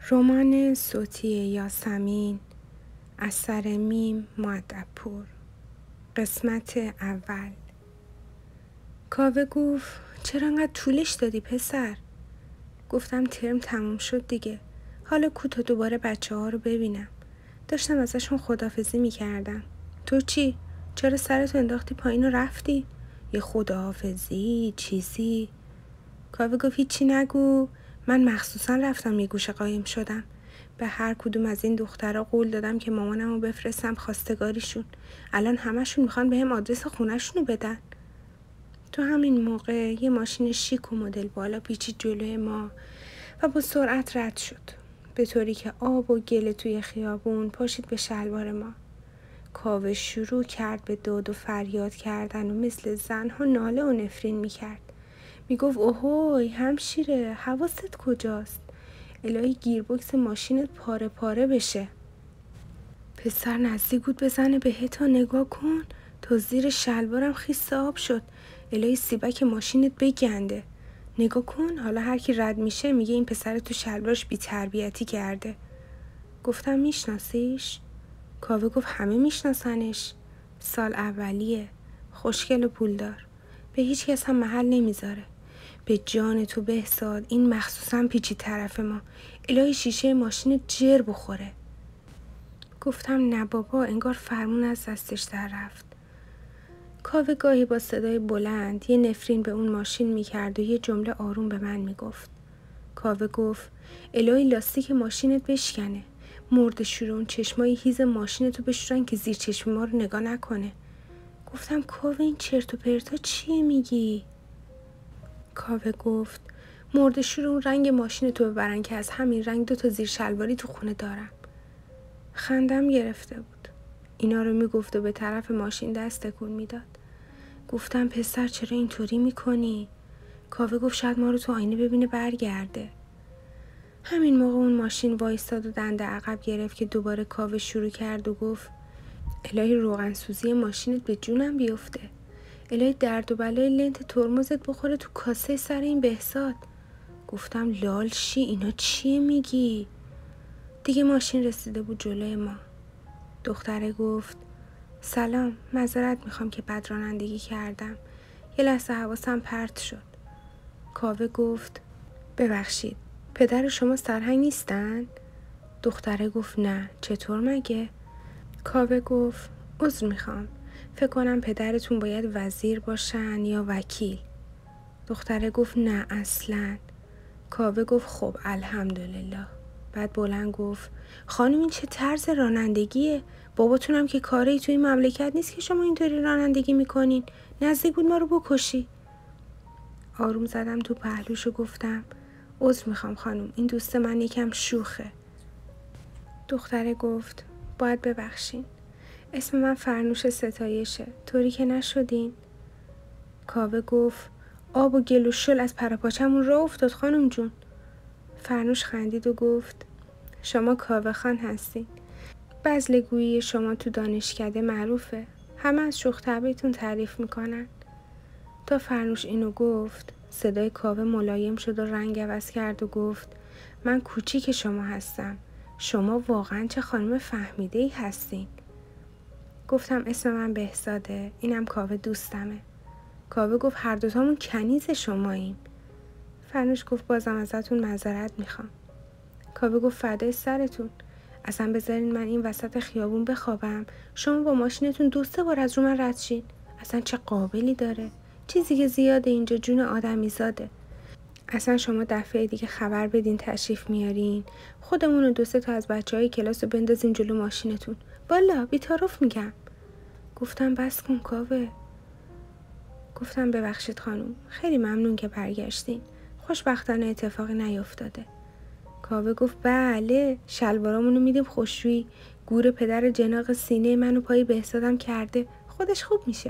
رمان صوتی یاسمین اثر میم مودب‌پور. قسمت اول. کاوه گفت چرا انقدر طولش دادی پسر؟ گفتم ترم تموم شد دیگه. حالا کو تا دوباره بچه ها رو ببینم. داشتم ازشون خداحافظی میکردم. تو چی؟ چرا سرتو انداختی پایین و رفتی؟ یه خداحافظی چیزی؟ کاوه گفت هیچی نگو. من مخصوصا رفتم یه گوشه قایم شدم. به هر کدوم از این دخترها قول دادم که مامانمو بفرستم خواستگاریشون. الان همشون میخوان بهم آدرس خونه‌شونو بدن. تو همین موقع یه ماشین شیک و مدل بالا پیچید جلوی ما و با سرعت رد شد. به طوری که آب و گل توی خیابون پاشید به شلوار ما. کاوه شروع کرد به داد و فریاد کردن و مثل زنها ناله و نفرین میکرد. میگفت اوهوی همشیره، حواست کجاست؟ الهی گیربکس ماشینت پاره پاره بشه. پسر نزدیک بود بزنه بهت، نگاه کن تا زیر شلوارم خیس آب شد. الهی سیبک ماشینت بگنده. نگاه کن حالا هر کی رد میشه میگه این پسر تو شلوارش بی تربیتی کرده. گفتم میشناسیش؟ کاوه گفت همه میشناسنش. سال اولیه، خوشگل و پولدار، به هیچ کس هم محل نمیذاره. به جان تو بهزاد این مخصوصا پیچید طرف ما. الهی شیشه ماشین جر بخوره. گفتم نه بابا، انگار فرمون از دستش در رفت. کاوه گاهی با صدای بلند یه نفرین به اون ماشین میکرد و یه جمله آروم به من میگفت. کاوه گفت الهی لاستیک ماشینت بشکنه. مرد شورون چشمای هیز ماشینتو بشورن که زیر چشم ما رو نگاه نکنه. گفتم کاوه این چرت و پرتا چیه میگی؟ کاوه گفت مرد شورون رنگ ماشینتو ببرن که از همین رنگ 2 زیر شلواری تو خونه دارم. خندم گرفته بود. اینا رو میگفت و به طرف ماشین دست تکون میداد. گفتم پسر چرا اینطوری میکنی؟ کاوه گفت شاید ما رو تو آینه ببینه برگرده. همین موقع اون ماشین وایستاد و دنده عقب گرفت که دوباره کاوه شروع کرد و گفت الهی روغن سوزی ماشینت به جونم بیفته. الهی درد و بلای لنت ترمزت بخوره تو کاسه سر این بهزاد. گفتم لال شی، اینا چیه میگی؟ دیگه ماشین رسیده بود جلوی ما. دختره گفت سلام، معذرت میخوام که بد رانندگی کردم. یه لحظه حواسم پرت شد. کاوه گفت ببخشید، پدر شما سرهنگ نیستن؟ دختره گفت نه، چطور مگه؟ کاوه گفت عذر میخوام، فکر کنم پدرتون باید وزیر باشن یا وکیل. دختره گفت نه اصلاً. کاوه گفت خب الحمدلله. بعد بلند گفت خانم این چه طرز رانندگیه؟ باباتونم که کاری توی این مملکت نیست که شما اینطوری رانندگی میکنین. نزدیک بود ما رو بکشی. آروم زدم تو پهلوش و گفتم عذر میخوام خانم، این دوست من یکم شوخه. دختره گفت باید ببخشین، اسم من فرنوش ستایشه، طوری که نشدین. کاوه گفت آب و گل و شل از پراپاچمون راه افتاد خانم جون. فرنوش خندید و گفت شما کاوه خان هستین. بزلگویی شما تو دانشکده معروفه. همه از شوخ طبعیتون تعریف میکنن. تا فرنوش اینو گفت صدای کاوه ملایم شد و رنگ عوض کرد و گفت من کوچیک شما هستم. شما واقعا چه خانم فهمیده‌ای هستین. گفتم اسم من بهزاده، اینم کاوه دوستمه. کاوه گفت هر دوتامون کنیز شماییم. فرنوش گفت بازم ازتون معذرت میخوام. کاوه گفت فدای سرتون، اصلا بذارین من این وسط خیابون بخوابم، شما با ماشینتون 2-3 بار از رو من رد شین. اصلا چه قابلی داره؟ چیزی که زیاده اینجا جون آدمی زاده. اصلا شما دفعه دیگه خبر بدین تشریف میارین، خودمون و 2-3 تا از بچهای کلاس رو بندازین جلو ماشینتون. والا بی‌طرف میگم. گفتم بس کن کاوه. گفتم ببخشید خانم، خیلی ممنون که برگشتین. خوشبختانه اتفاقی نیفتاده. کاوه گفت بله، شلوارامونو میدیم خوشویی. گور پدر جناق سینه منو پای بهزادم کرده، خودش خوب میشه.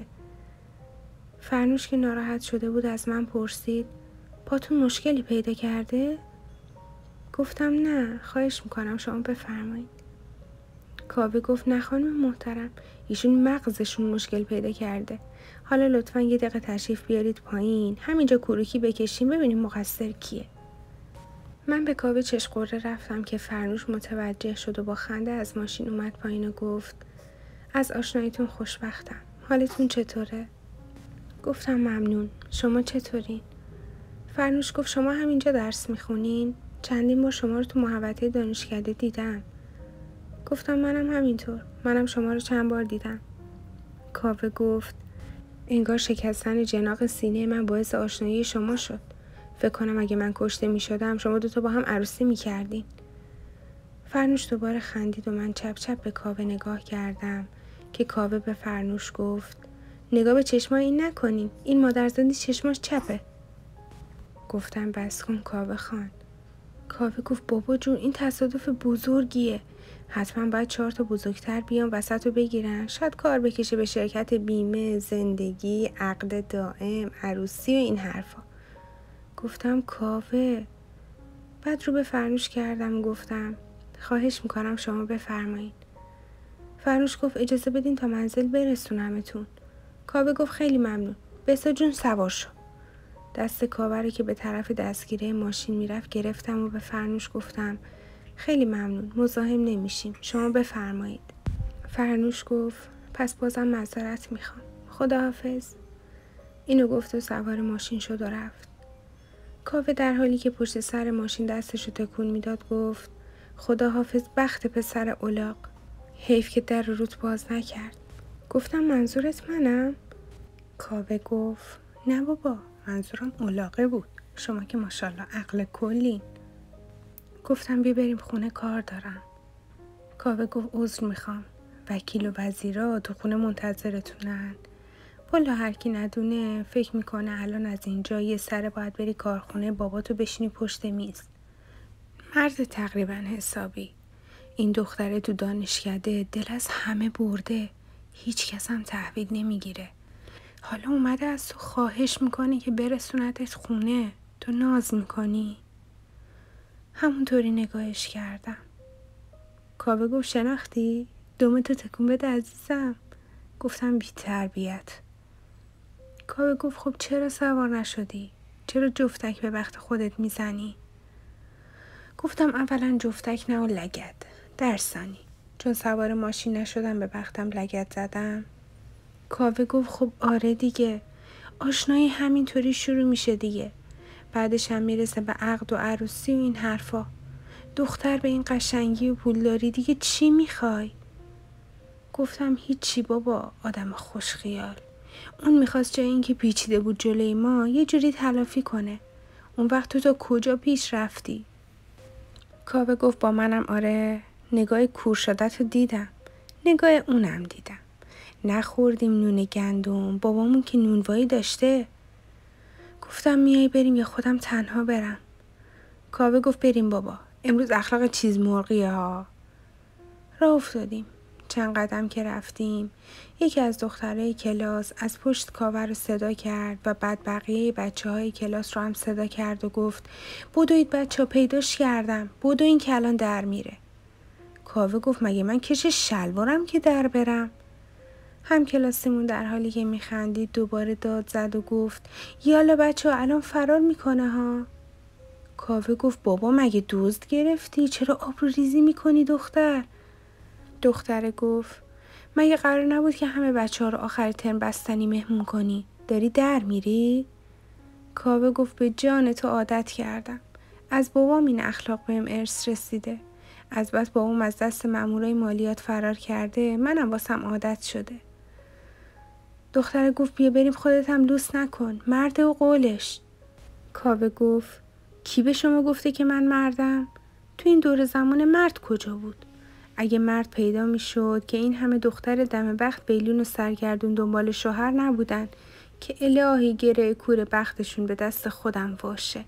فرنوش که ناراحت شده بود از من پرسید پاتون مشکلی پیدا کرده؟ گفتم نه، خواهش میکنم شما بفرمایید. کاوه گفت نه خانم محترم، ایشون مغزشون مشکل پیدا کرده. حالا لطفاً یه دقیقه تشریف بیارید پایین، همینجا کروکی بکشیم ببینیم مقصر کیه. من به کاوه چشقوره رفتم که فرنوش متوجه شد و با خنده از ماشین اومد پایین و گفت از آشناییتون خوشبختم. حالتون چطوره؟ گفتم ممنون. شما چطورین؟ فرنوش گفت شما همینجا درس میخونین؟ چندین بار شما رو تو محوطه دانشکده دیدم. گفتم منم همینطور. منم شما رو چند بار دیدم. کاوه گفت انگار شکستن جناق سینه من باعث آشنایی شما شد. فکر کنم اگه من کشته می شدم شما دوتا با هم عروسی می کردین. فرنوش دوباره خندید و من چپ چپ به کاوه نگاه کردم که کاوه به فرنوش گفت نگاه به چشمای این نکنین. این مادرزادی چشماش چپه. گفتم بس کن کاوه خان. کاوه گفت بابا جون این تصادف بزرگیه. حتما باید 4 تا بزرگتر بیان وسط رو بگیرن. شاید کار بکشه به شرکت بیمه، زندگی، عقد دائم، عروسی و این حرفا. گفتم کاوه. بعد رو به فرنوش کردم و گفتم خواهش میکنم شما بفرمایید. فرنوش گفت اجازه بدین تا منزل برسونمتون. کاوه گفت خیلی ممنون. بسا جون سوار شو. دست کاوه رو که به طرف دستگیره ماشین میرفت گرفتم و به فرنوش گفتم خیلی ممنون. مزاحم نمیشیم. شما بفرمایید. فرنوش گفت پس بازم معذرت میخوام. خداحافظ. اینو گفت و سوار ماشین شد و رفت. کاوه در حالی که پشت سر ماشین دستشو تکون میداد گفت خداحافظ بخت پسر الاغ. حیف که در روت باز نکرد. گفتم منظورت منم؟ کاوه گفت نه بابا منظورم الاغه بود. شما که ماشاءالله عقل کلین. گفتم بیا بریم خونه کار دارم. کاوه گفت عذر میخوام. وکیل و وزیرا تو خونه منتظرتونن. والا هر کی ندونه فکر میکنه الان از اینجا یه سره باید بری کارخونه باباتو بشینی پشت میز. مرد تقریبا حسابی. این دختره تو دانشکده دل از همه برده. هیچ کس هم تحویل نمیگیره. حالا اومده از تو خواهش میکنه که برسونتت خونه. تو ناز میکنی؟ همونطوری نگاهش کردم. کاوه گفت شناختی؟ دومتو تکون بده عزیزم. گفتم بی تربیت. کاوه گفت خب چرا سوار نشدی؟ چرا جفتک به بخت خودت میزنی؟ گفتم اولا جفتک نه و لگد. در ثانی چون سوار ماشین نشدم به بختم لگد زدم. کاوه گفت خب آره دیگه. آشنایی همینطوری شروع میشه دیگه. بعدش هم میرسه به عقد و عروسی و این حرفا. دختر به این قشنگی و پولداری دیگه چی میخوای؟ گفتم هیچی بابا آدم خوش خیال. اون میخواست جای این که پیچیده بود جلوی ما یه جوری تلافی کنه. اون وقت تو کجا پیش رفتی؟ کاوه گفت با منم آره. نگاه کور شدت رو دیدم. نگاه اونم دیدم. نخوردیم نون گندم. بابامون که نونوایی داشته. گفتم میای بریم یا خودم تنها برم؟ کاوه گفت بریم بابا. امروز اخلاق چیز مرغی ها. راه افتادیم. چند قدم که رفتیم یکی از دخترای کلاس از پشت کاوه رو صدا کرد و بعد بقیه بچه‌های کلاس رو هم صدا کرد و گفت بدوید بچه‌ها پیداش کردم. بدوین که الان در میره. کاوه گفت مگه من کش شلوارم که در برم؟ هم کلاسیمون در حالی که میخندید دوباره داد زد و گفت یالا بچه‌ها الان فرار میکنه ها. کاوه گفت بابا مگه دزد گرفتی؟ چرا آبرو ریزی میکنی دختر؟ دختره گفت مگه قرار نبود که همه بچه‌ها رو آخر ترم بستنی مهمون کنی؟ داری در میری؟ کاوه گفت به جان تو عادت کردم. از بابام این اخلاق بهم ارث رسیده. از بس بابام از دست مامورای مالیات فرار کرده منم واسم عادت شده. دختره گفت بیا بریم خودت هم لوس نکن. مرده و قولش. کاوه گفت کی به شما گفته که من مردم؟ تو این دور زمان مرد کجا بود؟ اگه مرد پیدا می شد که این همه دختر دم بخت بیلون و سرگردون دنبال شوهر نبودن که الهی گره کور بختشون به دست خودم واشه.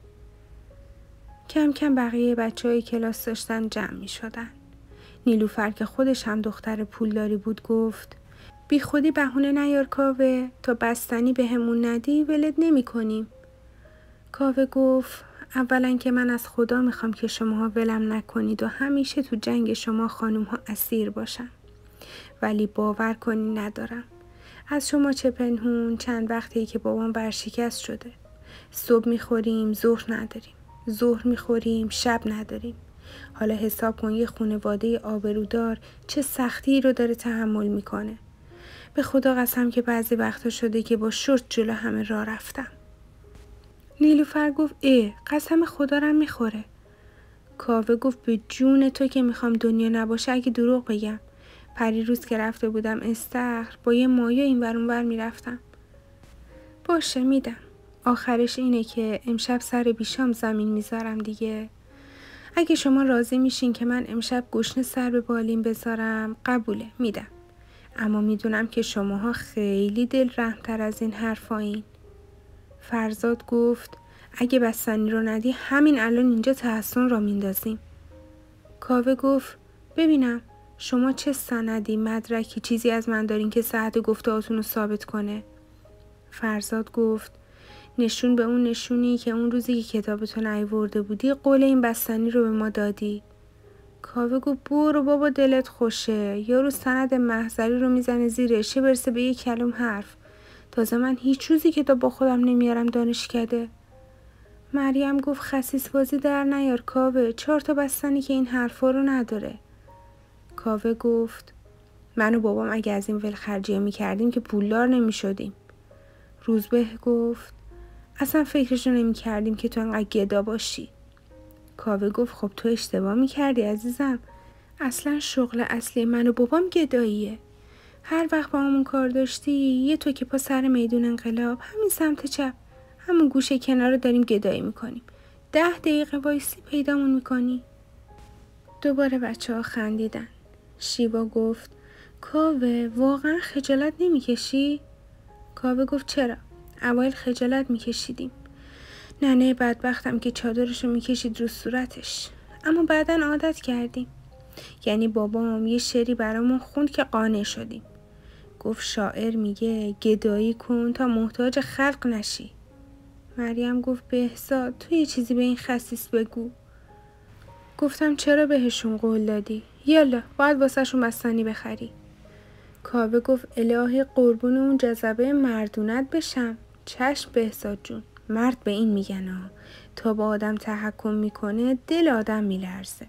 کم کم بقیه بچه‌های کلاس داشتن جمع می شدن. نیلوفر که خودش هم دختر پولداری بود گفت بی خودی بهونه نیار کاوه. تا بستنی به همون ندی ولد نمی کنیم. کاوه گفت اولا که من از خدا میخوام که شماها ولم نکنید و همیشه تو جنگ شما خانوم ها اسیر باشم. ولی باور کنی ندارم. از شما چه پنهون چند وقتی که بابام ورشکست شده. صبح میخوریم ظهر نداریم. ظهر میخوریم، شب نداریم. حالا حساب کن یه خانواده آبرودار چه سختی رو داره تحمل میکنه. به خدا قسم که بعضی وقتا شده که با شورت جلو همه راه رفتم. نیلوفر گفت قسم خدا رم میخوره. کاوه گفت به جون تو که میخوام دنیا نباشه اگه دروغ بگم. پریروز که رفته بودم استخر با یه مایه این ور اون ور میرفتم. باشه میدم. آخرش اینه که امشب سر بیشام زمین میذارم دیگه. اگه شما راضی میشین که من امشب گشنه سر به بالین بذارم قبوله میدم. اما میدونم که شماها خیلی دل رحم‌تر از این حرفایین. فرزاد گفت اگه بستنی رو ندی همین الان اینجا تحسن را میندازیم. کاوه گفت ببینم شما چه سندی مدرکی چیزی از من دارین که صحت گفته‌هاتون رو ثابت کنه؟ فرزاد گفت نشون به اون نشونی که اون روزی که کتابتو نیاورده بودی قول این بستنی رو به ما دادی. کاوه گفت برو بابا دلت خوشه. یارو سند محضری رو میزنه زیرش چه برسه به یک کلم حرف. تازه من هیچ روزی کتاب با خودم نمیارم دانشکده. مریم گفت خسیس بازی در نیار کاوه. 4 تا بستنی که این حرفا رو نداره. کاوه گفت من و بابام اگه از این ولخرجیه میکردیم که پولدار نمیشدیم. روزبه گفت اصلا فکرشو نمیکردیم که تو انقدر گدا باشی. کاوه گفت خب تو اشتباه میکردی عزیزم. اصلا شغل اصلی من و بابام گداییه. هر وقت با همون کار داشتی یه تو که پا سر میدون انقلاب همین سمت چپ همون گوشه کنار داریم گدایی میکنیم. 10 دقیقه وایسی پیدامون میکنی. دوباره بچه ها خندیدن. شیوا گفت کاوه واقعا خجالت نمیکشی؟ کاوه گفت چرا؟ اوایل خجالت میکشیدیم. ننه بدبختم که چادرشو میکشید رو صورتش. اما بعداً عادت کردیم. یعنی بابام یه شعری برامون خوند که قانع شدیم. گفت شاعر میگه گدایی کن تا محتاج خلق نشی. مریم گفت بهزاد تو یه چیزی به این خسیس بگو. گفتم چرا بهشون قول دادی؟ یالا باید واسهشون بستنی بخری. کاوه گفت الهی قربون اون جذبه مردونت بشم. چشم بهزاد جون. مرد به این میگن ها. تا با آدم تحکم میکنه دل آدم میلرزه.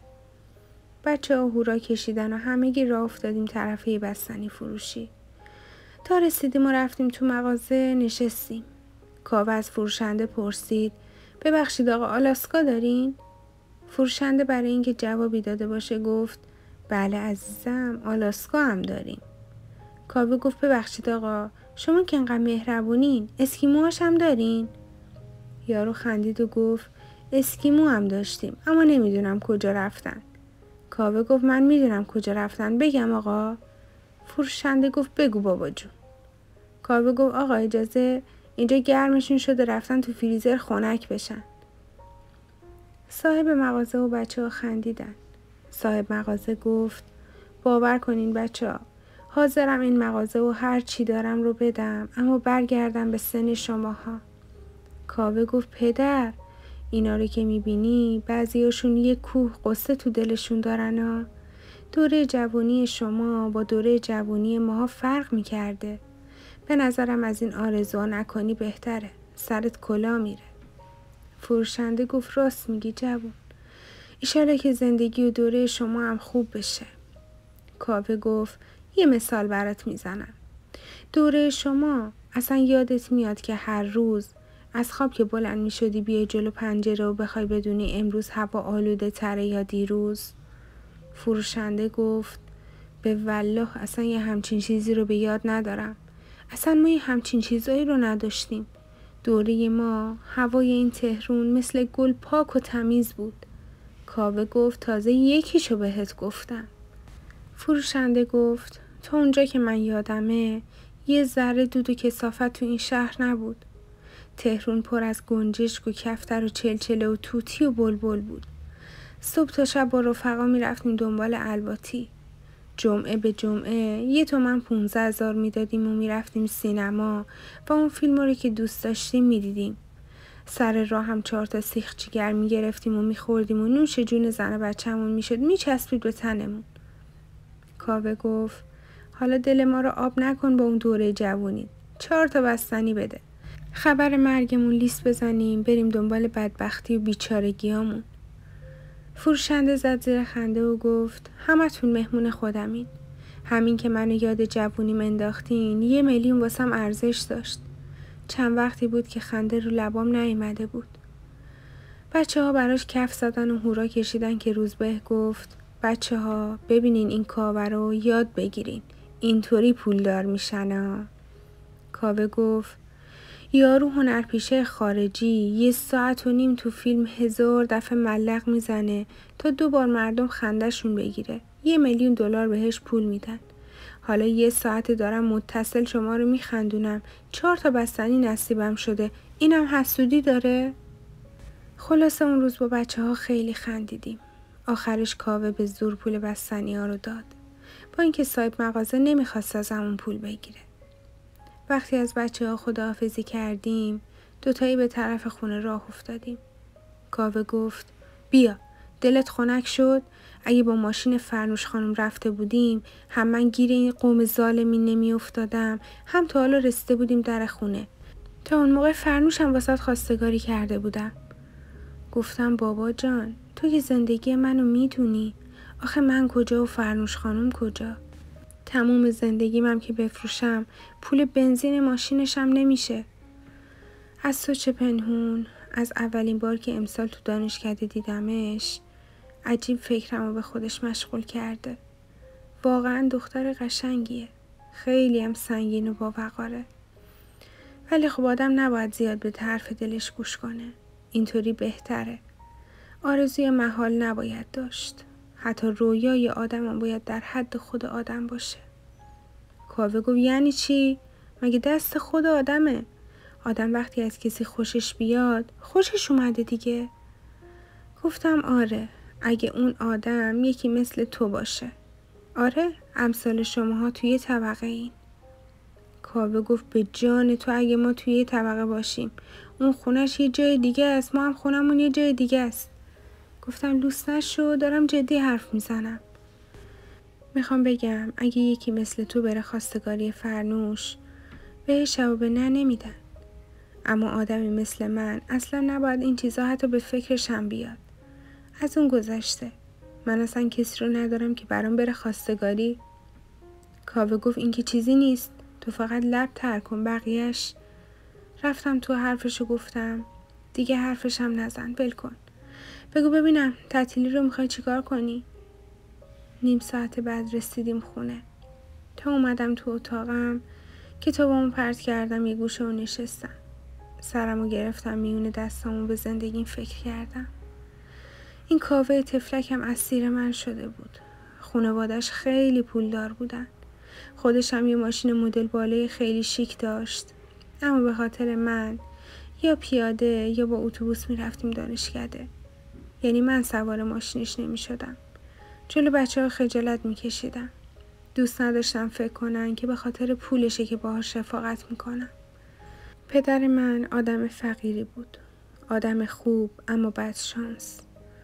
بچه ها هورا کشیدن و همگی راه افتادیم طرفه بستنی فروشی. تا رسیدیم و رفتیم تو مغازه نشستیم. کاوه از فروشنده پرسید ببخشید آقا آلاسکا دارین؟ فروشنده برای اینکه جوابی داده باشه گفت بله عزیزم آلاسکا هم داریم. کاوه گفت ببخشید آقا شما که انقدر مهربونین اسکیموهاش هم دارین؟ یارو خندید و گفت اسکیمو هم داشتیم اما نمیدونم کجا رفتن. کاوه گفت من میدونم کجا رفتن بگم آقا؟ فروشنده گفت بگو بابا جون. کاوه گفت آقا اجازه اینجا گرمشون شده رفتن تو فریزر خنک بشن. صاحب مغازه و بچه ها خندیدن. صاحب مغازه گفت باور کنین بچه ها حاضرم این مغازه و هر چی دارم رو بدم اما برگردم به سن شماها. کاوه گفت پدر اینا رو که میبینی بعضیاشون یه کوه قصه تو دلشون دارن ها. دوره جوانی شما با دوره جوانی ماها فرق میکرده. به نظرم از این آرزوها نکنی بهتره. سرت کلا میره. فروشنده گفت راست میگی جوون. ایشالا که زندگی و دوره شما هم خوب بشه. کاوه گفت یه مثال برات میزنم. دوره شما اصلا یادت میاد که هر روز از خواب که بلند میشدی بیای جلو پنجره و بخوای بدونی امروز هوا آلوده تره یا دیروز؟ فروشنده گفت به والله اصلا یه همچین چیزی رو به یاد ندارم. اصلا ما یه همچین چیزایی رو نداشتیم. دوره ما هوای این تهرون مثل گل پاک و تمیز بود. کاوه گفت تازه یکیشو بهت گفتم. فروشنده گفت تا اونجا که من یادمه یه ذره دود و کثافت تو این شهر نبود. تهرون پر از گنجشک و کفتر و چلچله و توتی و بلبل بود. صبح تا شب با رفقا می رفتیم دنبال الواتی. جمعه به جمعه 1 تومن 15,000 می دادیم و می رفتیم سینما و اون فیلم رو که دوست داشتیم می دیدیم. سر راه هم 4 تا سیخ جگر می گرفتیم و می خوردیم و نوش جون زن بچه‌مون می شد می چسبید به تنمون. کاوه گفت حالا دل ما رو آب نکن با اون دوره جوونی. 4 تا بستنی بده. خبر مرگمون لیست بزنیم بریم دنبال بدبختی و بیچارگیامون. فروشنده زد زیر خنده و گفت همتون مهمون خودمین. همین که منو یاد جوونیم انداختین 1,000,000 واسم ارزش داشت. چند وقتی بود که خنده رو لبام نیامده بود. بچه‌ها براش کف زدن و هورا کشیدن که روزبه گفت بچه‌ها ببینین این کاوه رو یاد بگیرین. اینطوری پولدار میشن ها. کاوه گفت یارو هنرپیشه خارجی 1.5 ساعت تو فیلم 1000 دفعه ملق میزنه تا 2 بار مردم خندهشون بگیره. $1,000,000 بهش پول میدن. حالا 1 ساعت دارم متصل شما رو میخندونم. 4 تا بستنی نصیبم شده. اینم حسودی داره؟ خلاصه اون روز با بچه‌ها خیلی خندیدیم. آخرش کاوه به زور پول بستنی‌ها رو داد. با اینکه صاحب مغازه نمیخواست از همون پول بگیره. وقتی از بچه‌ها خداحافظی کردیم، 2 تایی به طرف خونه راه افتادیم. کاوه گفت بیا، دلت خنک شد؟ اگه با ماشین فرنوش خانم رفته بودیم، هم من گیر این قوم ظالمین نمی افتادم، هم تا حالا رسیده بودیم در خونه. تا اون موقع فرنوش هم واسات خواستگاری کرده بودم. گفتم بابا جان، تو که زندگی منو میدونی. آخه من کجا و فرنوش خانم کجا؟ تموم زندگیمم که بفروشم پول بنزین ماشینشم نمیشه. از تو چه پنهون؟ از اولین بار که امسال تو دانشکده دیدمش عجیب فکرمو به خودش مشغول کرده. واقعا دختر قشنگیه. خیلی هم سنگین و با وقاره. ولی خب آدم نباید زیاد به حرف دلش گوش کنه. اینطوری بهتره. آرزوی محال نباید داشت. حتی رویای آدم هم باید در حد خود آدم باشه. کاوه گفت یعنی چی؟ مگه دست خود آدمه؟ آدم وقتی از کسی خوشش بیاد خوشش اومده دیگه. گفتم آره، اگه اون آدم یکی مثل تو باشه. آره، امثال شماها توی طبقه این. کاوه گفت به جان تو اگه ما توی یه طبقه باشیم، اون خونش یه جای دیگه است، ما هم خونمون یه جای دیگه است. گفتم لوس نشو، دارم جدی حرف میزنم. میخوام بگم اگه یکی مثل تو بره خواستگاری فرنوش، بهش جواب نه نمیدن. اما آدمی مثل من اصلا نباید این چیزا حتی به فکرشم بیاد. از اون گذشته من اصلا کسی رو ندارم که برام بره خواستگاری. کاوه گفت این که چیزی نیست، تو فقط لب تر کن، بقیهش. رفتم تو حرفشو گفتم دیگه حرفشم نزن، ول کن. بگو ببینم تعطیلی رو میخوای چیکار کنی؟ 1/2 ساعت بعد رسیدیم خونه. تا اومدم تو اتاقم کتابامو پرت کردم یه گوشه و نشستم. سرمو گرفتم میون دستامو به زندگیم فکر کردم. این کاوه تفلکم اسیر من شده بود. خانواده‌اش خیلی پولدار بودن. خودش هم یه ماشین مدل بالای خیلی شیک داشت. اما به خاطر من یا پیاده یا با اتوبوس میرفتیم دانشکده. یعنی من سوار ماشینش نمیشدم. جلو بچه‌ها خجالت میکشیدم. دوست نداشتم فکر کنن که به خاطر پولشه که باهاش رفاقت میکنم. پدر من آدم فقیری بود. آدم خوب اما بد شانس.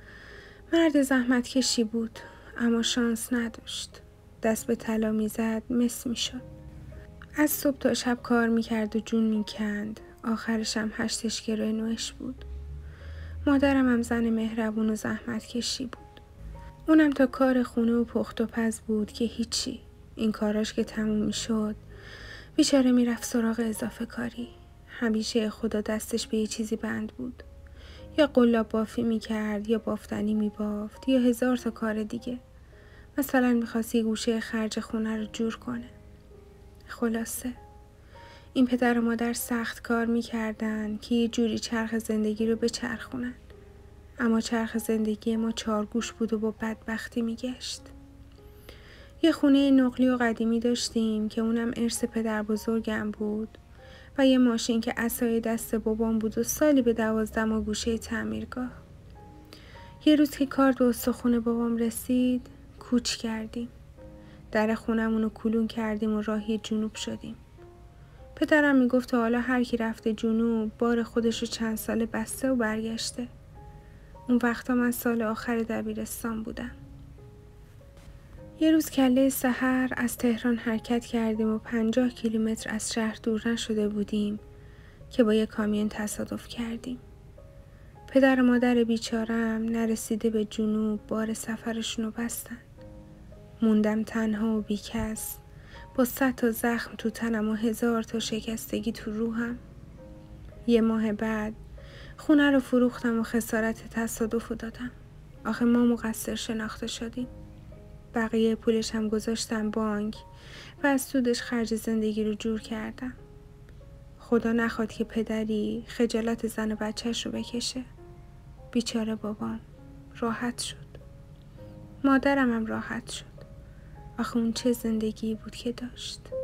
مرد زحمت کشی بود اما شانس نداشت. دست به طلا میزد مس میشد. از صبح تا شب کار میکرد و جون میکند. آخرش هم 8 گرو نوش بود. مادرم هم زن مهربون و زحمت کشی بود. اونم تا کار خونه و پخت و پز بود که هیچی. این کاراش که تموم میشد بیچاره میرفت سراغ اضافه کاری. همیشه خدا دستش به یه چیزی بند بود. یا قلاب بافی میکرد یا بافتنی میبافت یا 1000 تا کار دیگه. مثلا میخواست یه گوشه خرج خونه رو جور کنه. خلاصه این پدر و مادر سخت کار میکردن که یه جوری چرخ زندگی رو بچرخونن. اما چرخ زندگی ما 4 گوش بود و با بدبختی میگشت. یه خونه نقلی و قدیمی داشتیم که اونم ارث پدر بزرگم بود و یه ماشین که عصای دست بابام بود و سالی به 12 ماه گوشه تعمیرگاه. یه روز که کار به استخون بابام رسید کوچ کردیم. در خونمونو کلون کردیم و راهی جنوب شدیم. پدرم میگفت تا حالا هر کی رفته جنوب بار خودشو چند ساله بسته و برگشته. اون وقتا من سال آخر دبیرستان بودم. یه روز کله سحر از تهران حرکت کردیم و 50 کیلومتر از شهر دور نشده بودیم که با یک کامیون تصادف کردیم. پدر و مادر بیچارم نرسیده به جنوب بار سفرشونو بستن. موندم تنها و بیکس با 100 تا زخم تو تنم و 1000 تا شکستگی تو روحم. 1 ماه بعد خونه رو فروختم و خسارت تصادف رو دادم. آخه ما مقصر شناخته شدیم. بقیه پولش هم گذاشتم بانک و از سودش خرج زندگی رو جور کردم. خدا نخواد که پدری خجالت زن و بچهش رو بکشه. بیچاره بابام راحت شد. مادرم هم راحت شد. آخه اون چه زندگی بود که داشت.